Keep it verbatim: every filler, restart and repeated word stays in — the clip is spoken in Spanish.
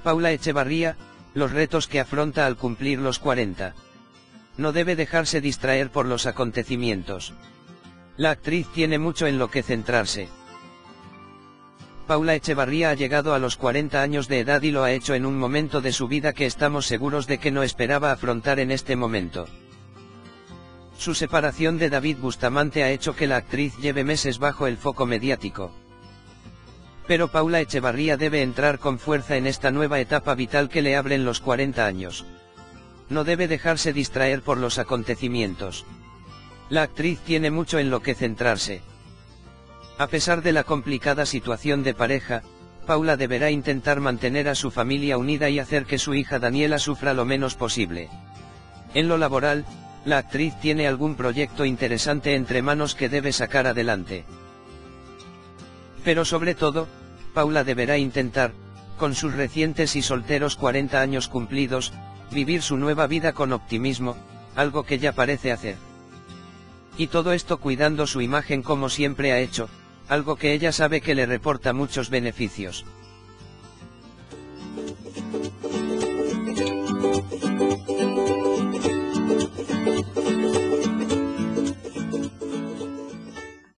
Paula Echevarría, los retos que afronta al cumplir los cuarenta. No debe dejarse distraer por los acontecimientos. La actriz tiene mucho en lo que centrarse. Paula Echevarría ha llegado a los cuarenta años de edad y lo ha hecho en un momento de su vida que estamos seguros de que no esperaba afrontar en este momento. Su separación de David Bustamante ha hecho que la actriz lleve meses bajo el foco mediático. Pero Paula Echevarría debe entrar con fuerza en esta nueva etapa vital que le abren los cuarenta años. No debe dejarse distraer por los acontecimientos. La actriz tiene mucho en lo que centrarse. A pesar de la complicada situación de pareja, Paula deberá intentar mantener a su familia unida y hacer que su hija Daniela sufra lo menos posible. En lo laboral, la actriz tiene algún proyecto interesante entre manos que debe sacar adelante. Pero sobre todo, Paula deberá intentar, con sus recientes y solteros cuarenta años cumplidos, vivir su nueva vida con optimismo, algo que ya parece hacer. Y todo esto cuidando su imagen como siempre ha hecho, algo que ella sabe que le reporta muchos beneficios.